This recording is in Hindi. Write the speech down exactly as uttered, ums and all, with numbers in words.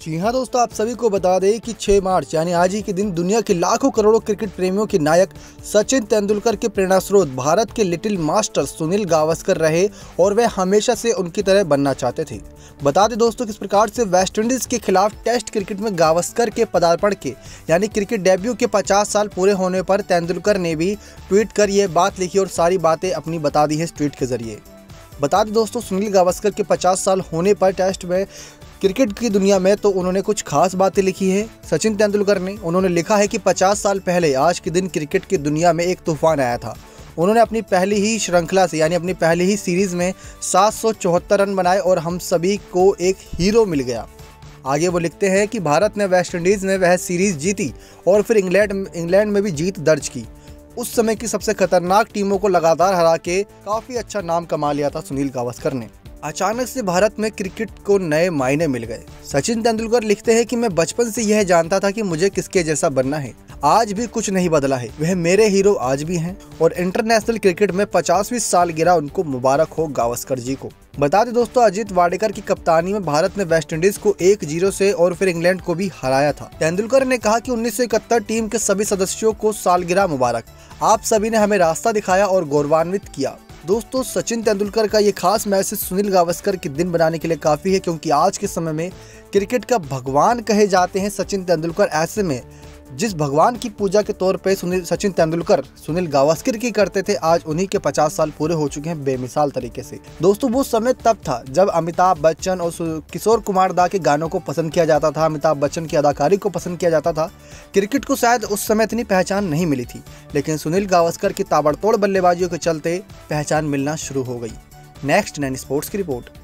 जी हाँ दोस्तों, आप सभी को बता दें कि छह मार्च यानी आज ही के दिन दुनिया के लाखों करोड़ों क्रिकेट प्रेमियों के नायक सचिन तेंदुलकर के प्रेरणा स्रोत भारत के लिटिल मास्टर सुनील गावस्कर रहे और वे हमेशा से उनकी तरह बनना चाहते थे। बता दें दोस्तों, किस प्रकार से वेस्टइंडीज के खिलाफ टेस्ट क्रिकेट में गावस्कर के पदार्पण के यानी क्रिकेट डेब्यू के पचास साल पूरे होने पर तेंदुलकर ने भी ट्वीट कर यह बात लिखी और सारी बातें अपनी बता दी है इस ट्वीट के जरिए। बता दें दोस्तों, सुनील गावस्कर के पचास साल होने पर टेस्ट में क्रिकेट की दुनिया में तो उन्होंने कुछ खास बातें लिखी है सचिन तेंदुलकर ने। उन्होंने लिखा है कि पचास साल पहले आज के दिन क्रिकेट की दुनिया में एक तूफान आया था। उन्होंने अपनी पहली ही श्रृंखला से यानी अपनी पहली ही सीरीज में सात सौ चौहत्तर रन बनाए और हम सभी को एक हीरो मिल गया। आगे वो लिखते हैं कि भारत ने वेस्टइंडीज़ में वह सीरीज जीती और फिर इंग्लैंड इंग्लैंड में भी जीत दर्ज की। उस समय की सबसे खतरनाक टीमों को लगातार हरा के काफ़ी अच्छा नाम कमा लिया था सुनील गावस्कर ने। अचानक से भारत में क्रिकेट को नए मायने मिल गए। सचिन तेंदुलकर लिखते हैं कि मैं बचपन से यह जानता था कि मुझे किसके जैसा बनना है। आज भी कुछ नहीं बदला है, वह मेरे हीरो आज भी हैं और इंटरनेशनल क्रिकेट में पचासवीं सालगिरह उनको मुबारक हो गावस्कर जी को। बता दें दोस्तों, अजीत वाडेकर की कप्तानी में भारत ने वेस्टइंडीज को एक जीरो से और फिर इंग्लैंड को भी हराया था। तेंदुलकर ने कहा कि उन्नीस सौ इकहत्तर टीम के सभी सदस्यों को सालगिरह मुबारक। आप सभी ने हमें रास्ता दिखाया और गौरवान्वित किया। दोस्तों, सचिन तेंदुलकर का ये खास मैसेज सुनील गावस्कर के दिन बनाने के लिए काफ़ी है, क्योंकि आज के समय में क्रिकेट का भगवान कहे जाते हैं सचिन तेंदुलकर। ऐसे में जिस भगवान की पूजा के तौर पे सुनील सचिन तेंदुलकर सुनील गावस्कर की करते थे, आज उन्हीं के पचास साल पूरे हो चुके हैं बेमिसाल तरीके से। दोस्तों, वो समय तब था जब अमिताभ बच्चन और किशोर कुमार दा के गानों को पसंद किया जाता था, अमिताभ बच्चन की अदाकारी को पसंद किया जाता था। क्रिकेट को शायद उस समय इतनी पहचान नहीं मिली थी, लेकिन सुनील गावस्कर की ताबड़तोड़ बल्लेबाजियों के चलते पहचान मिलना शुरू हो गई। नेक्स्ट नाइन स्पोर्ट्स की रिपोर्ट।